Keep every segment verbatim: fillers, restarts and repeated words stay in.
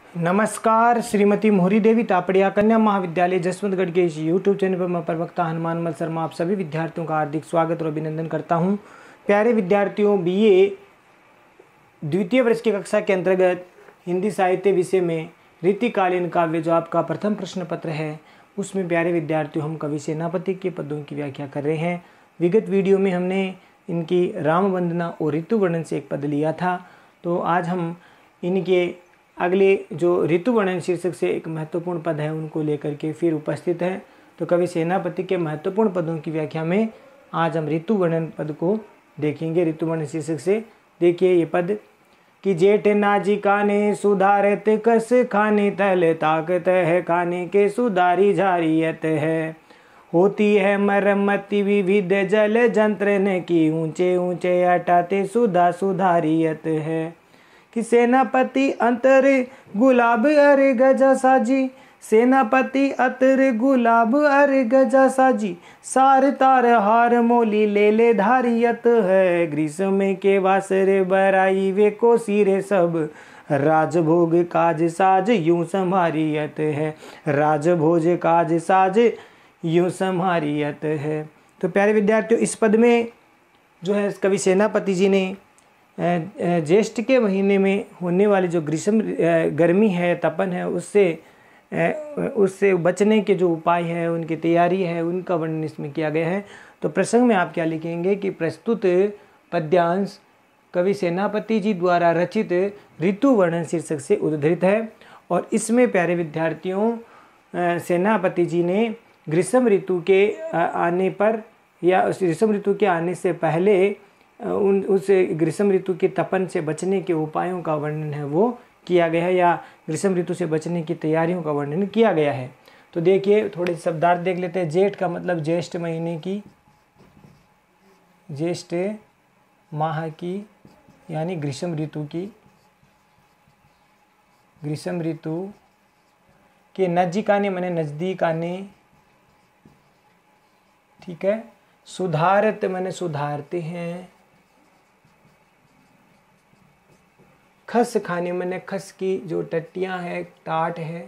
नमस्कार। श्रीमती मोहरी देवी तापड़िया कन्या महाविद्यालय जसवंतगढ़ के इस यूट्यूब चैनल पर मैं प्रवक्ता हनुमान मल शर्मा आप सभी विद्यार्थियों का हार्दिक स्वागत और अभिनंदन करता हूं। प्यारे विद्यार्थियों, बीए द्वितीय वर्ष की कक्षा के अंतर्गत हिंदी साहित्य विषय में रीतिकालीन काव्य जो आपका प्रथम प्रश्न पत्र है, उसमें प्यारे विद्यार्थियों हम कवि सेनापति के पदों की व्याख्या कर रहे हैं। विगत वीडियो में हमने इनकी राम वंदना और ऋतु वर्णन से एक पद लिया था, तो आज हम इनके अगले जो ऋतु वर्णन शीर्षक से एक महत्वपूर्ण पद है उनको लेकर के फिर उपस्थित हैं। तो कवि सेनापति के महत्वपूर्ण पदों की व्याख्या में आज हम ऋतु वर्णन पद को देखेंगे। ऋतु वर्णन शीर्षक से देखिए ये पद कि जेठ नाजी काने सुधारत कस खाने तल ताकत है खाने के सुधारी जारियत है होती है मरम्मति विविध जल जंत्र की ऊंचे ऊंचे हटाते सुधा सुधारियत है कि सेनापति अंतर गुलाब अरे गजा साजी सेनापति अतर गुलाब अरे गजा साजी सार तार हार मोली ले ले धारियत है ग्रीष्म के वासरे बराई वे को सिरे सब राजभोग काज साज यूं संभारियत है राजभोज काज साज यूं संभारियत है। तो प्यारे विद्यार्थियों, इस पद में जो है कवि सेनापति जी ने ज्येष्ठ के महीने में होने वाली जो ग्रीष्म गर्मी है, तपन है, उससे उससे बचने के जो उपाय है, उनकी तैयारी है, उनका वर्णन इसमें किया गया है। तो प्रसंग में आप क्या लिखेंगे कि प्रस्तुत पद्यांश कवि सेनापति जी द्वारा रचित ऋतु वर्णन शीर्षक से उद्धृत है और इसमें प्यारे विद्यार्थियों सेनापति जी ने ग्रीष्म ऋतु के आने पर या ग्रीष्म ऋतु के आने से पहले उन उस ग्रीष्म ऋतु के तपन से बचने के उपायों का वर्णन है वो किया गया है या ग्रीष्म ऋतु से बचने की तैयारियों का वर्णन किया गया है। तो देखिए थोड़े शब्दार्थ देख लेते हैं। जेठ का मतलब ज्येष्ठ महीने की, ज्येष्ठ माह की यानी ग्रीष्म ऋतु की, ग्रीष्म ऋतु के नजीक आने माने नज़दीक आने, ठीक है। सुधारत माने सुधारते हैं, खस खाने मैंने खस की जो टट्टियाँ है, टाट है,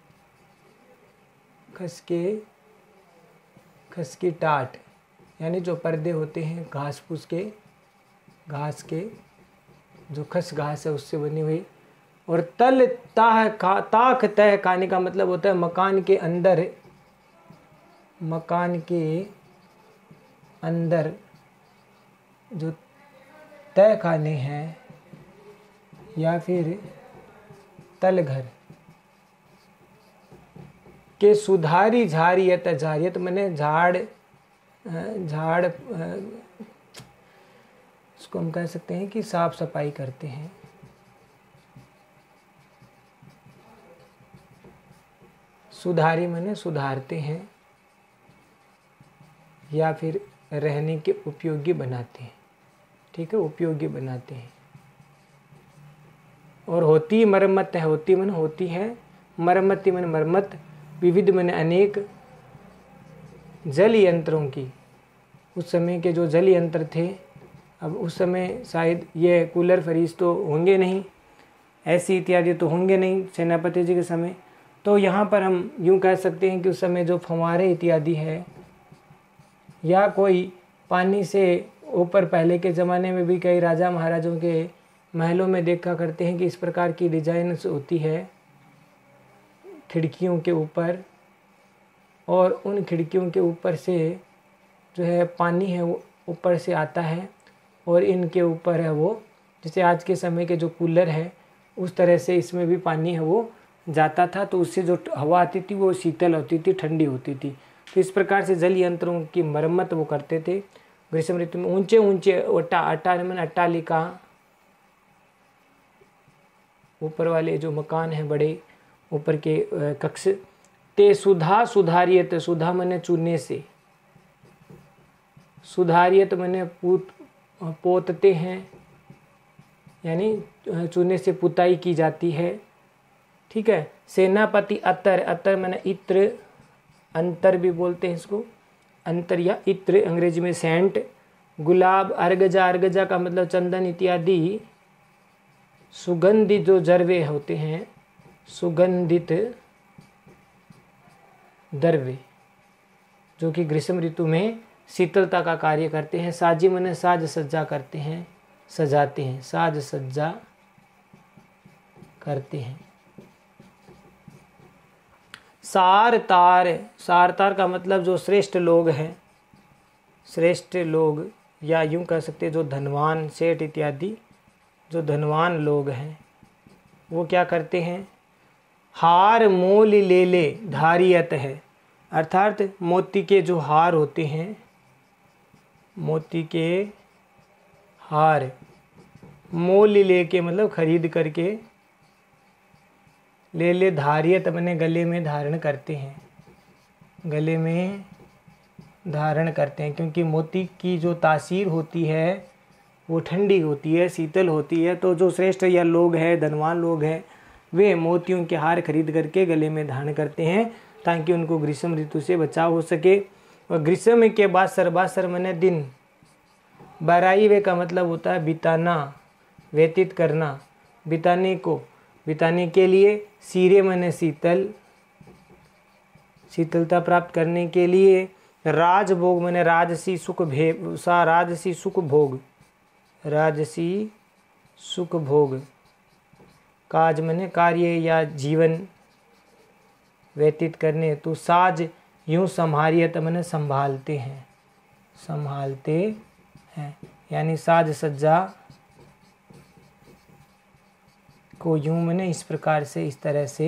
खस के खस की टाट यानी जो पर्दे होते हैं घास फूस के, घास के जो खस घास है उससे बनी हुई। और तल ताह का ताक तह खाने का मतलब होता है मकान के अंदर, मकान के अंदर जो तह खाने हैं या फिर तल घर के सुधारी झारियत, झारियत मैंने झाड़, झाड़ इसको हम कह सकते हैं कि साफ सफाई करते हैं। सुधारी मैंने सुधारते हैं या फिर रहने के उपयोगी बनाते हैं, ठीक है, उपयोगी बनाते हैं। और होती मरम्मत है, होती मन होती है, मरम्मती मन मरम्मत, विविध मन अनेक जल यंत्रों की। उस समय के जो जल यंत्र थे, अब उस समय शायद ये कूलर फ्रीज तो होंगे नहीं, ऐसी इत्यादि तो होंगे नहीं सेनापति जी के समय। तो यहाँ पर हम यूँ कह सकते हैं कि उस समय जो फव्वारे इत्यादि है या कोई पानी से ऊपर, पहले के ज़माने में भी कई राजा महाराजों के महलों में देखा करते हैं कि इस प्रकार की डिजाइन होती है खिड़कियों के ऊपर, और उन खिड़कियों के ऊपर से जो है पानी है वो ऊपर से आता है और इनके ऊपर है वो, जैसे आज के समय के जो कूलर है उस तरह से इसमें भी पानी है वो जाता था, तो उससे जो हवा आती थी वो शीतल होती थी, ठंडी होती थी। तो इस प्रकार से जल यंत्रों की मरम्मत वो करते थे ग्रीष्म ऋतु में। ऊंचे ऊंचे अट्टा अट्टा में अट्टालिका, ऊपर वाले जो मकान हैं बड़े ऊपर के कक्ष, ते सुधा सुधारियत, सुधा मने चूने से, सुधारियत मने पूत पोतते हैं यानी चूने से पुताई की जाती है, ठीक है। सेनापति अतर, अतर मने इत्र, अंतर भी बोलते हैं इसको, अंतर या इत्र अंग्रेजी में सेंट। गुलाब अर्गजा, अर्गजा का मतलब चंदन इत्यादि सुगंधित जो जरवे होते हैं, सुगंधित द्रव्य जो कि ग्रीष्म ऋतु में शीतलता का कार्य करते हैं। साजी मने साज सज्जा करते हैं, सजाते हैं, साज सज्जा करते हैं। सार तार, सार तार का मतलब जो श्रेष्ठ लोग हैं, श्रेष्ठ लोग या यूं कह सकते हैं जो धनवान, सेठ इत्यादि जो धनवान लोग हैं वो क्या करते हैं, हार मोल ले ले धारियत है, अर्थात मोती के जो हार होते हैं, मोती के हार मोल ले के मतलब खरीद करके, ले ले धारियत अपने गले में धारण करते हैं, गले में धारण करते हैं, क्योंकि मोती की जो तासीर होती है वो ठंडी होती है, शीतल होती है। तो जो श्रेष्ठ या लोग हैं, धनवान लोग हैं, वे मोतियों के हार खरीद करके गले में धारण करते हैं ताकि उनको ग्रीष्म ऋतु से बचाव हो सके। और ग्रीष्म के बाद सर्वासर मने दिन, बाराईवे का मतलब होता है बिताना, व्यतीत करना, बिताने को, बिताने के लिए, सीरे मने शीतल, शीतलता प्राप्त करने के लिए, राजभोग मने राजसी सुख भे सा राजसी सुख भोग, राजसी सुख भोग, काज मने कार्य या जीवन व्यतीत करने, तो साज यूँ संभारियत मने संभालते हैं, संभालते हैं, यानी साज सज्जा को यूँ मने इस प्रकार से, इस तरह से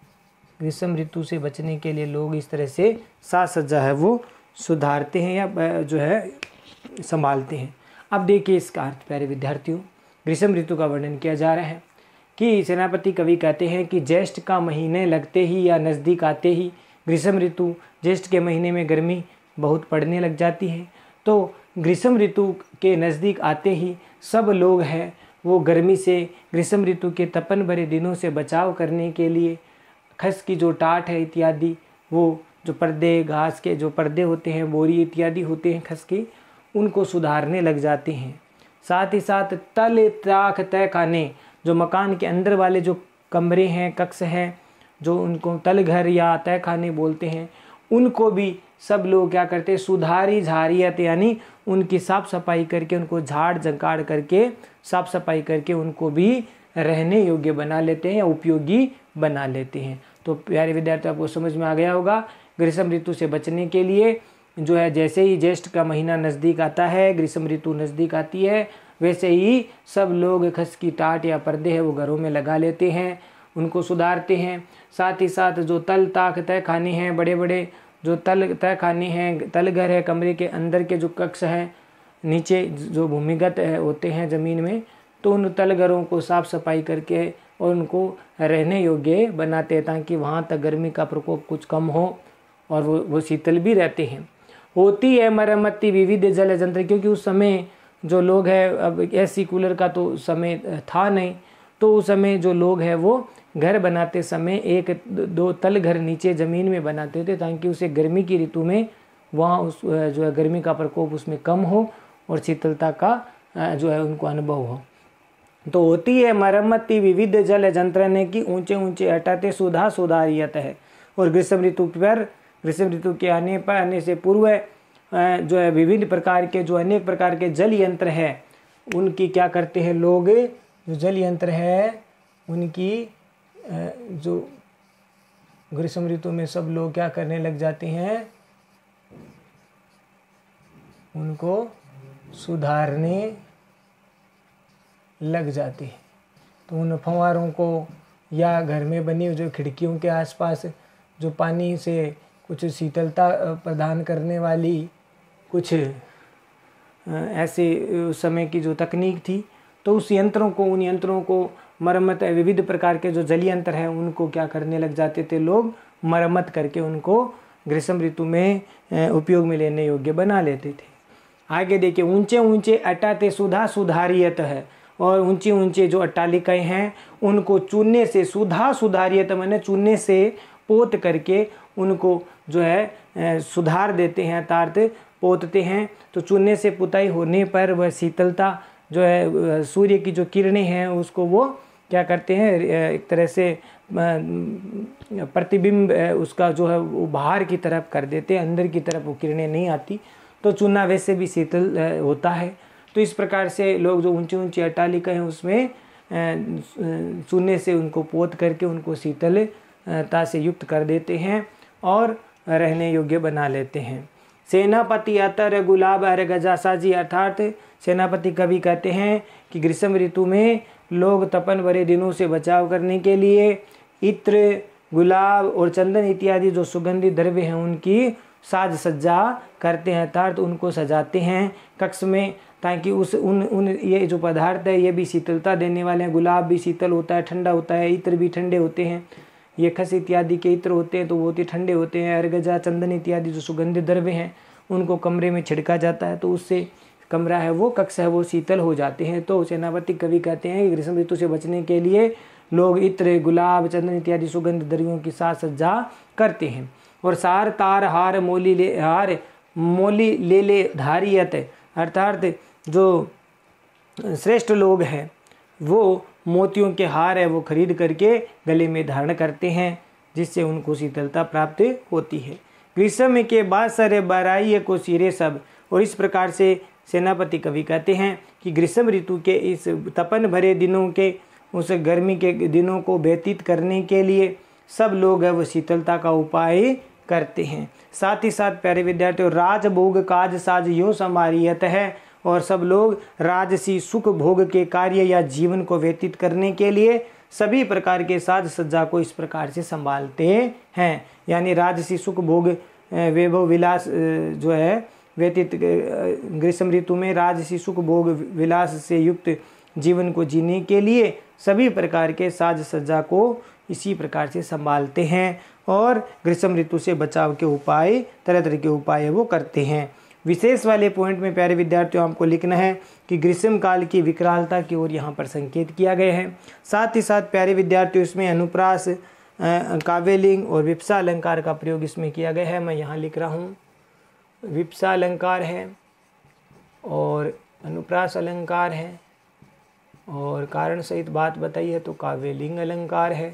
ग्रीष्म ऋतु से बचने के लिए लोग इस तरह से साज सज्जा है वो सुधारते हैं या जो है संभालते हैं। अब देखिए इसका अर्थ प्यारे विद्यार्थियों, ग्रीष्म ऋतु का वर्णन किया जा रहा है कि सेनापति कवि कहते हैं कि ज्येष्ठ का महीने लगते ही या नज़दीक आते ही, ग्रीष्म ऋतु ज्येष्ठ के महीने में गर्मी बहुत पड़ने लग जाती है, तो ग्रीष्म ऋतु के नज़दीक आते ही सब लोग हैं वो गर्मी से, ग्रीष्म ऋतु के तपन भरे दिनों से बचाव करने के लिए खस की जो टाट है इत्यादि, वो जो पर्दे, घास के जो पर्दे होते हैं, बोरी इत्यादि होते हैं खस के, उनको सुधारने लग जाते हैं। साथ ही साथ तल ताख तय खाने, जो मकान के अंदर वाले जो कमरे हैं, कक्ष हैं, जो उनको तल घर या तय खाने बोलते हैं, उनको भी सब लोग क्या करते हैं, सुधारी झारियत यानी उनकी साफ़ सफाई करके, उनको झाड़ झंकाड़ करके साफ़ सफाई करके उनको भी रहने योग्य बना लेते हैं या उपयोगी बना लेते हैं। तो प्यारे विद्यार्थी आपको समझ में आ गया होगा, ग्रीष्म ऋतु से बचने के लिए जो है जैसे ही ज्येष्ठ का महीना नज़दीक आता है, ग्रीष्म ऋतु नज़दीक आती है, वैसे ही सब लोग खस की टाट या पर्दे हैं वो घरों में लगा लेते हैं, उनको सुधारते हैं। साथ ही साथ जो तल ताक तय खाने हैं, बड़े बड़े जो तल तय खाने हैं, तल घर है, कमरे के अंदर के जो कक्ष हैं, नीचे जो भूमिगत होते हैं ज़मीन में, तो उन तल घरों को साफ़ सफाई करके और उनको रहने योग्य बनाते हैं ताकि वहाँ तक गर्मी का प्रकोप कुछ कम हो और वो वो शीतल भी रहते हैं। होती है मरम्मती विविध जल यंत्र, क्योंकि उस समय जो लोग हैं, अब एसी कूलर का तो समय था नहीं, तो उस समय जो लोग हैं वो घर बनाते समय एक दो तल घर नीचे ज़मीन में बनाते थे ताकि उसे गर्मी की ऋतु में वहाँ उस जो है गर्मी का प्रकोप उसमें कम हो और शीतलता का जो है उनको अनुभव हो। तो होती है मरम्मती विविध जल यंत्रने की ऊंचे ऊंचे हटाते सुधा सुधारियत है। और ग्रीष्म ऋतु पर, ग्रीष्म ऋतु के आने पर आने से पूर्व जो है विभिन्न प्रकार के जो अनेक प्रकार के जल यंत्र है उनकी क्या करते हैं लोग, जो जल यंत्र है उनकी जो ग्रीष्म ऋतु में सब लोग क्या करने लग जाते हैं, उनको सुधारने लग जाते हैं। तो उन फव्वारों को या घर में बनी जो खिड़कियों के आसपास जो पानी से कुछ शीतलता प्रदान करने वाली कुछ ऐसे उस समय की जो तकनीक थी, तो उस यंत्रों को उन यंत्रों को मरम्मत, विविध प्रकार के जो जल यंत्र हैं उनको क्या करने लग जाते थे लोग, मरम्मत करके उनको ग्रीष्म ऋतु में उपयोग में लेने योग्य बना लेते थे। आगे देखिए, ऊंचे ऊंचे अट्टाते सुधा सुधारियत है। और ऊंचे ऊंचे जो अट्टालिकाएँ हैं उनको चूने से, सुधा सुधारियत मैंने चूने से पोत करके उनको जो है सुधार देते हैं, अर्थात पोतते हैं। तो चूने से पुताई होने पर वह शीतलता जो है सूर्य की जो किरणें हैं उसको वो क्या करते हैं, एक तरह से प्रतिबिंब उसका जो है वो बाहर की तरफ कर देते हैं, अंदर की तरफ वो किरणें नहीं आती, तो चूना वैसे भी शीतल होता है। तो इस प्रकार से लोग जो ऊंची ऊंची अट्टालिका हैं उसमें चूने से उनको पोत करके उनको शीतलता से युक्त कर देते हैं और रहने योग्य बना लेते हैं। सेनापति अतर गुलाब अर गजासाजी, अर्थात सेनापति कवि कहते हैं कि ग्रीष्म ऋतु में लोग तपन भरे दिनों से बचाव करने के लिए इत्र, गुलाब और चंदन इत्यादि जो सुगंधित द्रव्य हैं उनकी साज सज्जा करते हैं, अर्थात उनको सजाते हैं कक्ष में, ताकि उस उन उन ये जो पदार्थ है ये भी शीतलता देने वाले हैं। गुलाब भी शीतल होता है, ठंडा होता है, इत्र भी ठंडे होते हैं, ये खस इत्यादि के इत्र होते हैं तो बहुत ही ठंडे होते हैं। अर्गजा, चंदन इत्यादि जो सुगंधित द्रव्य हैं उनको कमरे में छिड़का जाता है तो उससे कमरा है वो, कक्ष है वो शीतल हो जाते हैं। तो सेनापति कवि कहते हैं कि ग्रीष्म ऋतु से बचने के लिए लोग इत्र, गुलाब, चंदन इत्यादि सुगंध द्रव्यों की साज सज्जा करते हैं। और सार तार हार मोली ले हार मोली ले ले धारियत, अर्थात जो श्रेष्ठ लोग हैं वो मोतियों के हार है वो खरीद करके गले में धारण करते हैं, जिससे उनको शीतलता प्राप्त होती है। ग्रीष्म के बाद सरे बराइय को सिरे सब, और इस प्रकार से सेनापति कवि कहते हैं कि ग्रीष्म ऋतु के इस तपन भरे दिनों के उस गर्मी के दिनों को व्यतीत करने के लिए सब लोग है वो शीतलता का उपाय करते हैं। साथ ही साथ प्यारे विद्यार्थियों, राजभोग काज साज यो समारियत है, और सब लोग राजसी सुख भोग के कार्य या जीवन को व्यतीत करने के लिए सभी प्रकार के साज सज्जा को इस प्रकार से संभालते हैं। यानी राजसी सुख भोग वैभव विलास जो है व्यतीत ग्रीष्म ऋतु में राजसी सुख भोग विलास से युक्त जीवन को जीने के लिए सभी प्रकार के साज सज्जा को इसी प्रकार से संभालते हैं और ग्रीष्म ऋतु से बचाव के उपाय तरह तरह के उपाय वो करते हैं। विशेष वाले पॉइंट में प्यारे विद्यार्थियों आपको लिखना है कि ग्रीष्म काल की विकरालता की ओर यहाँ पर संकेत किया गया है। साथ ही साथ प्यारे विद्यार्थियों इसमें अनुप्रास, काव्यलिंग और विप्सा अलंकार का प्रयोग इसमें किया गया है। मैं यहाँ लिख रहा हूँ, विप्सा अलंकार है और अनुप्रास अलंकार है और कारण सहित बात बताई है तो काव्यलिंग अलंकार है।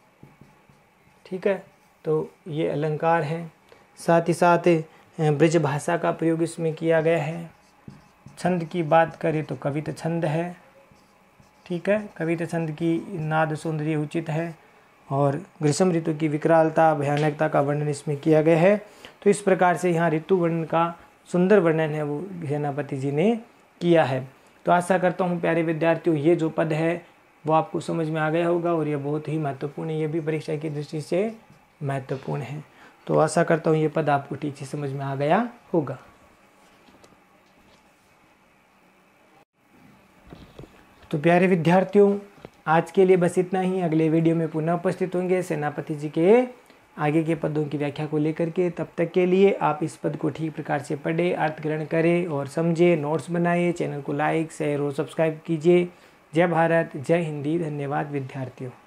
ठीक है, तो ये अलंकार है। साथ ही साथ ब्रज भाषा का प्रयोग इसमें किया गया है। छंद की बात करें तो कविता छंद है। ठीक है, कविता छंद की नाद सौंदर्य उचित है और ग्रीष्म ऋतु की विकरालता भयानकता का वर्णन इसमें किया गया है। तो इस प्रकार से यहाँ ऋतु वर्णन का सुंदर वर्णन है वो सेनापति जी ने किया है। तो आशा करता हूँ प्यारे विद्यार्थियों ये जो पद है वो आपको समझ में आ गया होगा और ये बहुत ही महत्वपूर्ण है, ये भी परीक्षा की दृष्टि से महत्वपूर्ण है। तो आशा करता हूँ ये पद आपको ठीक से समझ में आ गया होगा। तो प्यारे विद्यार्थियों आज के लिए बस इतना ही। अगले वीडियो में पुनः उपस्थित होंगे सेनापति जी के आगे के पदों की व्याख्या को लेकर के। तब तक के लिए आप इस पद को ठीक प्रकार से पढ़े, अर्थ ग्रहण करें और समझे, नोट्स बनाइए, चैनल को लाइक शेयर और सब्सक्राइब कीजिए। जय भारत, जय हिंदी। धन्यवाद विद्यार्थियों।